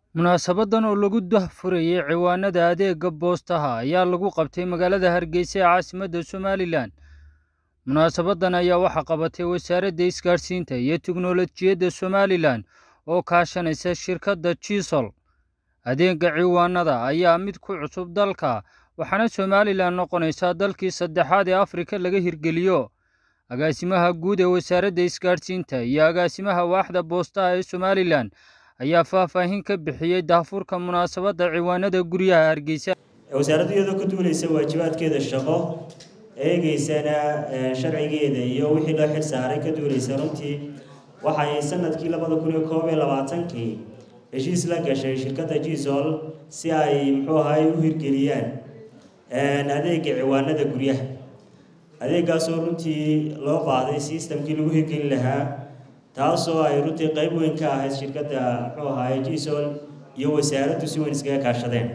Munaasabadan oo lagu daahfurayay ciwaanada adeegga boostaha ayaa lagu qabtay magaalada Hargeysa ee caasimadda Somaliland. Munaasabadan ayaa waxaa qabatay Wasaaradda Isgaarsiinta iyo Tiknoolajiyadda Somaliland oo kaashanaysa shirkadda Chisel. Adeegga ciwaanada ayaa mid ku cusub dalka, waxaana Somaliland noqonaysaa dalkii saddexaad ee Afrika laga hirgeliyo. Agaasimaha guud ee Wasaaradda Isgaarsiinta iyo agaasimaha waaxda boostaha ee Somaliland ayaa faahfaahin ka bixiyay daahfurka munaasabadda ciwaanada guryaha Hargeysa. wasaaraddu iyadoo ka duulaysa waajibaadkeeda shaqo eegaysana sharcigeeda iyo wixii loo xil saaray ka duulaysa runtii waxay sanadkii 2021 heshiis la gashay shirkadda Chisel si ay u hirgeliyaan adeegga ciwaanada guryaha. adeeggaas oo runtii loo qaaday systemkii lagu hirgelin lahaa, taasoo ay runtii qayb weyn ka ahayd shirkadda Chisel iyo wasaaraddu si weyn iskaga kaashadeen.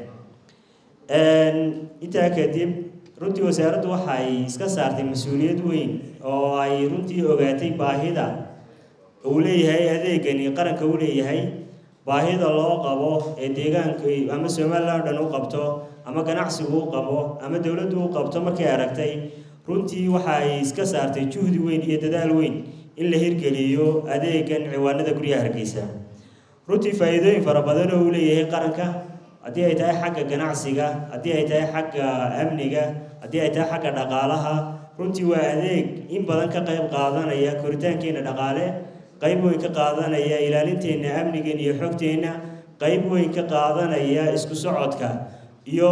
intaa kadib runtii wasaaraddu waxay iska saartay mas'uuliyad weyn oo ay runtii ogaatay baahida uu leeyahay adeegani qaranka uu leeyahay, baahida loo qabo ee deegaanka ama Somaliland dhan u qabto ama ganacsigu u qabo ama dawladdu u qabto. markay aragtay runtii waxay iska saartay juhdi weyn iyo dadaal weyn in la hirgeliyo adeeggan ciwaanada guryaha Hargeysa. runtii faa'iidooyin fara badan oo uu leeyahay qaranka, haddii ay tahay xagga ganacsiga, haddii ay tahay xagga amniga, haddii ay tahay xagga dhaqaalaha. runtii waa adeeg in badan ka qayb qaadanaya koritaankeena dhaqaale, qayb weyn ka qaadanaya ilaalinteena amnigeena iyo xogteena, qayb weyn ka qaadanaya isku socodka iyo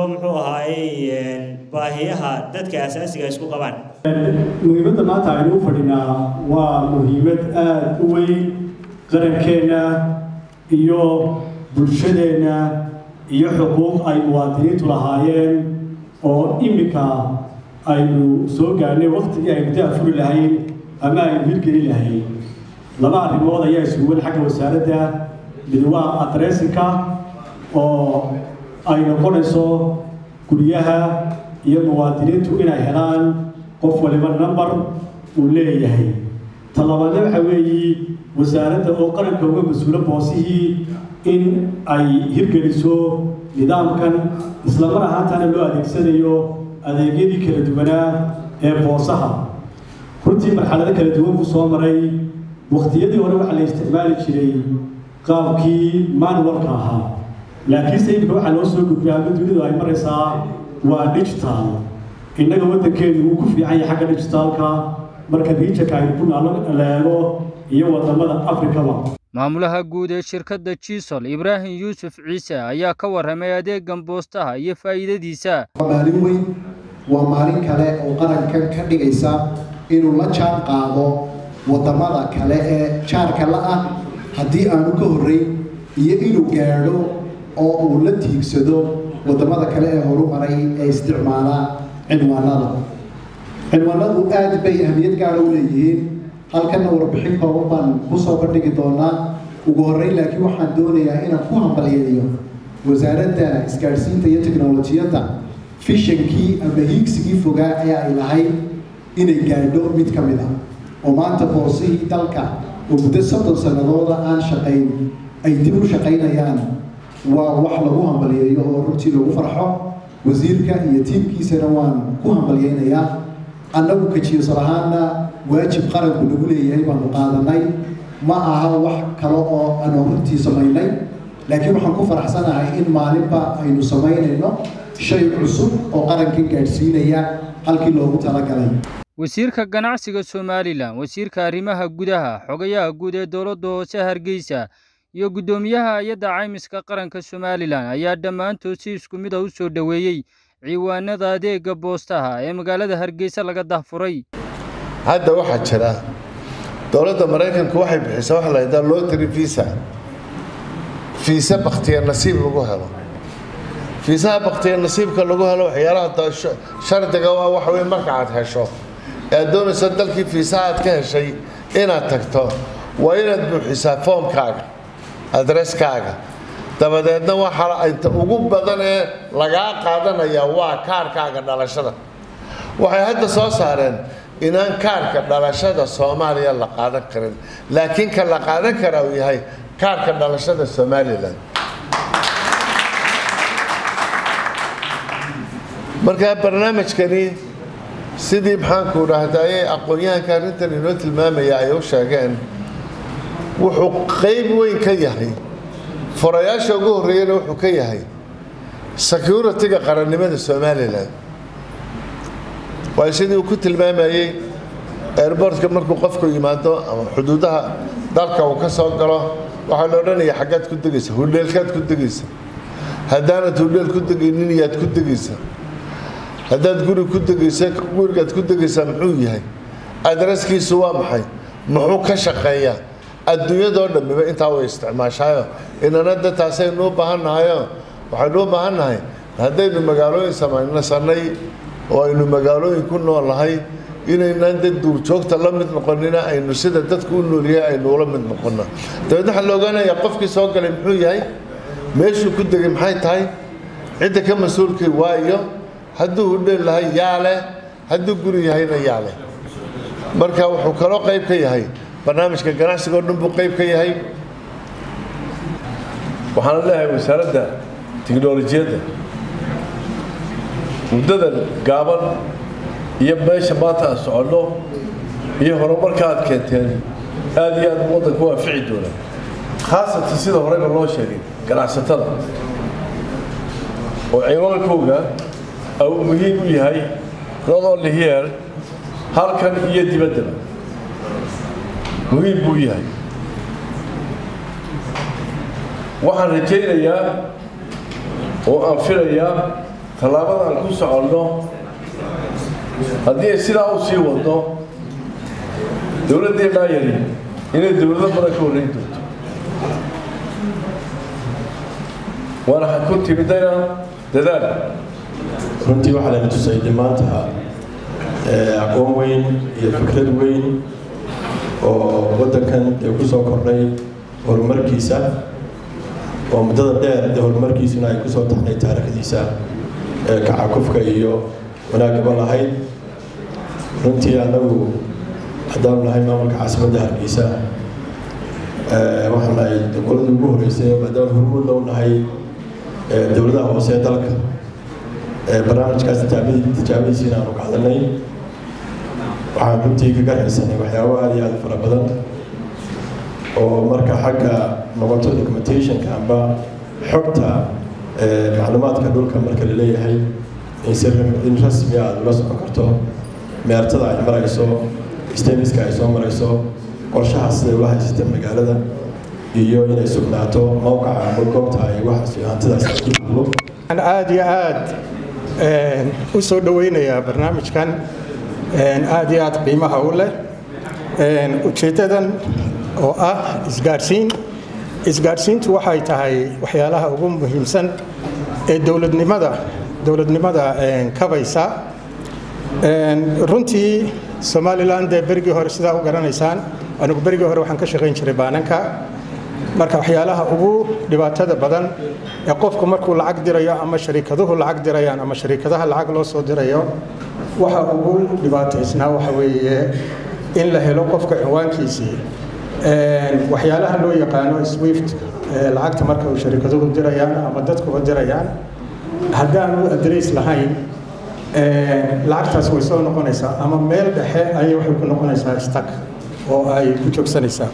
baahiyaha dadka asaasiga isku qabaan. muhiimadda maanta aynu u fadhinaa waa muhiimad aad u weyn qarankeena iyo bulshadeena iyo xuquuq ay muwaadiniintu lahaayeen oo imika aynu soo gaarnay waqtigii aynu daafuri lahayn ama aynu hirgelin lahayn. laba arrimood ayaa isugu weyn xagga wasaaradda. mid waa adressinka oo ay noqonayso guryaha iyo muwaadiniintu inay helaan qof waliba number uu leeyahay. talabaadna waxa weeye wasaaradda oo qaranka uga mas'uula boosihii in ay hirgeliso nidaamkan isla mar ahaantaana loo adeegsanayo adeegyadii kala duwanaa ee boosaha. runtii marxalado kala duwan ku soo maray. waqtiyadii hore waxaa la isticmaali jiray qaabkii manualka ahaa, laakiinse imika waxaa loo soo gudbay ama dunidu ay maraysaa waa digital. innaga waddankeenu wuu ku fiican yahay xagga digitalka marka riijanka aynu ku eego iyo wadamada Afrikaba. maamulaha guud ee shirkadda Chisel Ibrahim Yuusuf Ciise ayaa ka warramay adeeggan boostaha iyo faa'iidadiisa. maalin weyn waa maalin kale oo qarankan ka dhigaysa inuu la jaan qaado wadamada kale ee jaarka la ah haddii aanu ka horreyn, iyo inuu gaadho oo uu la tiigsado wadamada kale ee horumaray ee isticmaala cinwaanada. cinwaanadu aad bay ahmiyad gaar u leeyihiin. halkana warbixin kooban baan ku soo bandhigi doonaa. ugu horreyn laakiin waxaan doonayaa inaan ku hambalyeeyo wasaaradda isgaarsiinta iyo tiknoolajiyadda fishankii ama hiigsigii fogaa ee ay lahayd inay gaadho mid ka mid ah, oo maanta boosihii dalka oo muddo 30 sanadooda aan shaqayn ay dib u shaqaynayaan. waa wax lagu hambalyeeyo oo runtii lagu farxo. wasiirka iyo tiimkiisana waan ku hambalyeynayaa. annagu ka Chisel ahaana waajib qaranku nagu leeyahay baanu qaadanay, ma aha wax kale oo aan runtii samaynay. laakiin waxaan ku faraxsanahay in maalinba aynu samaynayno shay cusub oo qaranka gaadhsiinaya halkii loogu talagalay. wasiirka ganacsiga Somaliland, wasiirka arrimaha gudaha, xogayaha guud ee dowladda hoose Hargeysa iyo gudoomiyaha hay'adda caymiska qaranka Somaliland ayaa dhammaantood si isku mid ah u soo dhaweeyay ciwaanada adeegga boostaha ee magaalada Hargeysa laga daahfuray. hadda waxaa jira dowladda Mareykanka waxay bixisaa wax la yiraahdo lottery visa bakhtiya nasiib lagu helo. visa bakhtiya nasiibka lagu helo waxyaalaha shardiga waa wax weyn marka aad hesho ee doonaysa dalkii visa aad ka heshay inaad tagto waa inaad buuxisaa foomkaaga, adresskaaga. dabadeedna waxa inta ugu badan ee laga qaadanaya waa kaarkaaga dhalashada. waxay hadda soo saareen inaan kaarka dhalashada Soomaaliya la qaadan karin, laakiin ka la qaadan kara uu yahay kaarka dhalashada Somaliland. markaa barnaamijkani sidii maxaanku dhahdaye aqoon-yahanka arrintan inoo tilmaamaya ay u sheegeen wuxuu qayb weyn ka yahay furayaasha ugu horreeyana wuxuu ka yahay security-ga qarannimada Somaliland waa sidii uu ku tilmaamayay airportka markuu qofku yimaado ama xuduudaha dalka uu ka soo galo waxa la odhanayaa xaggaad ku degaysa hudheelkaad ku degaysa haddaanad hudheel ku degaynin iyaad ku degaysa haddaad guri ku degaysa gurigaad ku degaysaa muxuu yahay adreskiisu waa maxay muxuu ka shaqeeyaa adduunyadoo dhammiba intaa way isticmaashaayo inanada taasaynu u baahannahayo waxaynu u baahannahay haddaynu magaalooyin samaynasanay oo aynu magaalooyin ku noolnahay inaynaan dad duurjoogta la mid noqonina aynu sida dadku u noolyahay aynu ula mid noqonna dabeedna waxaa la ogaanayaa qofkii soo galay muxuu yahay meeshuu ku degay maxay tahay cidda ka mas-uulkay waayo hadduu hudheel lahay yaa leh hadduu guri yahayna yaa leh marka wuxuu kaloo qayb ka yahay barnaamijka ganacsiga oo dhan buu qayb ka yahay waxaan leeyahay wasaaradda tiknoolajiyadda muddadan gaaban iyo meesha maanta aan soconno iyo horumarka aad keenteen aad iyo aad waddanku waa fici doona khaasatan sida horeyba loo sheegay ganacsatada oo ciwaankooga uu muhiim u yahay not only here halkan iyo dibaddaba muhiim buu yahay waxaan rajaynayaa oo aan filayaa tallaabada aan ku soconno haddii sidaa u sii wadno dowladdeennaa yari inay dowlado badan ka horreyn doonto waana ku timidayna dadaal runtii waxaa laga tusay maanta aqoon weyn iyo fikrad weyn oo waddankan ku soo kordhay horumarkiisa oo muddada dheer horumarkiisuna ay ku soo taxnay taariikhdiisa kacakufka iyo wanaagaba lahayd runtii anagu haddaan nahay maamulka caasimadda Hargeysa waxaan nahay dowladda ugu horeysay maadaama hormuud loo nahay dowladaha hoose ee dalka barnaamijkaas tijaabadiisiina aanu ka hadalnay waxaan runtii ka garaysanay waxyaabo aad iyo aad fara badan oo marka xagga noqoto documentationka amba xogta macluumaadka dhulka marka la leeyahay in rasmi aad ula socon karto meertada ay marayso stemiska ay soo marayso qorshaha sida ula haysata magaalada iyo inay sugnaato mowqaca ama goobta ay waxaas hantidaas aan aad iyo aad u soo dhaweynayaa barnaamijkan aad iyo aad qiimaha u leh ujeedadan oo ah isgaarsiintu waxay tahay waxyaalaha ugu muhiimsan ee dowladnimada kabaysa runtii Somaliland berigii hore sidaa u garanaysaan anigu berigii hore waxaan ka shaqayn jiray baananka marka waxyaalaha ugu dhibaatada badan ee qofku markuu lacag dirayo ama shirkaduhu lacag dirayaan ama shirkadaha lacag loo soo dirayo waxa ugu dhibaataysnaa waxa weeye in la helo qofka ciwaankiisii waxyaalaha loo yaqaano Swift lacagta marka uu shirkaduhu dirayaan ama dadku dirayaan haddaan uu address lahayn lacagtaas way soo noqonaysaa ama meel dhexe ayay waxay ku noqonaysaa stuck oo ay ku joogsanaysaa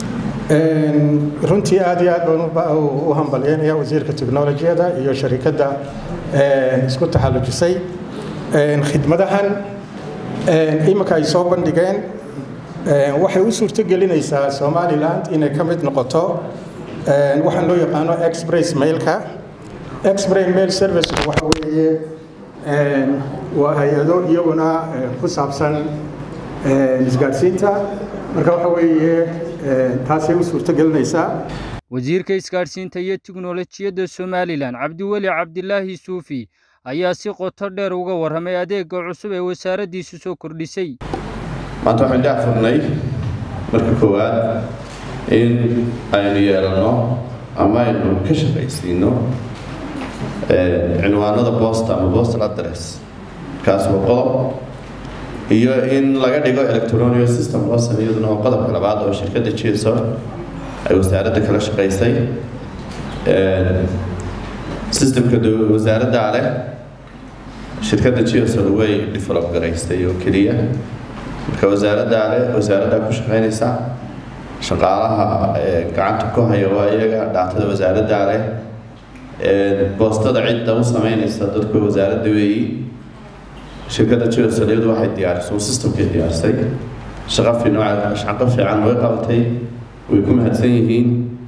runtii aad iyo aad baan u hambalyeynaya wasiirka tiknoolajiyada iyo shirkadda isku taxallujisay khidmadahan imika ay soo bandhigeen waxay u suurtagelinaysaa Somaliland inay ka mid noqoto waxaan loo yaqaano express mailka express mail service waxa weeye waa hay'ado iyaguna ku saabsan isgaarsiinta marka waxa weeye taasay u suurtagelinaysaa wasiirka isgaarsiinta iyo tiknoolajiyadda Somaliland Cabdiweli Cabdilaahi Suufi ayaa si qoto dheer uga warramay adeegga cusub ee wasaaraddiisu soo kordhisay maanta waxaan daafurnay marka koowaad in aynu yeelano ama aynu ka shaqaysiino cinwaanada posta ama postal address kaas waa qodob iyo in laga dhigo electronic system loo sameeyo iyaduna waa qodobka labaad oo shirkadda GSO ay wasaaradda kala shaqaysay systemka wasaaradda leh shirkadda Geosol way develop garaystay oo kaliya marka wasaaradda ku shaqeynaysa shaqaalaha gacanta ku haya waa iyaga daatada wasaaradda leh boostada cidda u sameynaysa dadka wasaaradda weeyi shirkadda Geosol waxay diyaarisay systemka diyaarisay shaqo fiican way qabatay way ku mahadsan yihiin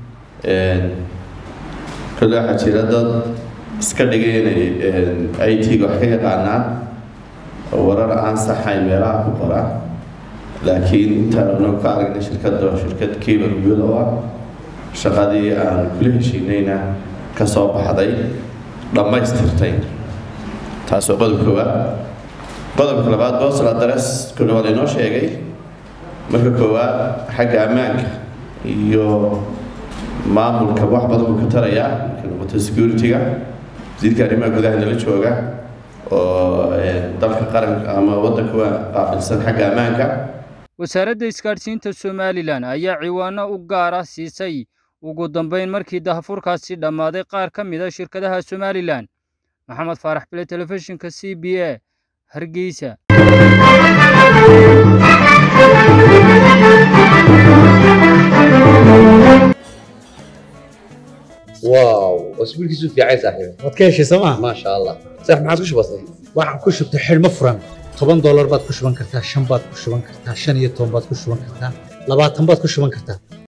kala xajira dad iska dhigay IT ga wax ka yaqaanaan warar aan saxayn meelaha ku qoran laakiin inta aan ka aragnay shirkad cable wheel shaqadii aan kula heshiinayna ka soo baxday dhamaystirtay taas oo qodobka labaad boosal address kullu wada inoo sheegay marka koowaad xagga ammaanka iyo maamulka wax badan uu ka taraya kalmada security-ga wasiirka arrimaha gudaha la jooga oo dalka qaranka ama waddanka qaabilsan xagga ammaanka wasaaradda isgaarsiinta Somaliland ayaa ciwaano u gaar ah siisay ugu dambeyn markii daahfurkaasi dhamaaday qaar ka mid ah shirkadaha Somaliland Maxamed Faarax Bile telefishinka CBA Hargeysa واو واسبوع كيسو في عايز صاحبي wadkeeshi sama ما شاء الله صح ما عاد كش بسيط waxaan ku shubtay xilmo furan $10 baad ku shuban kartaa 5 baad ku shuban kartaa 15 baad ku shuban kartaa 20 baad ku shuban kartaa